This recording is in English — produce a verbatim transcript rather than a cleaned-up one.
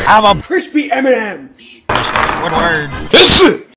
I'm a crispy M and M's. Mister Squidward.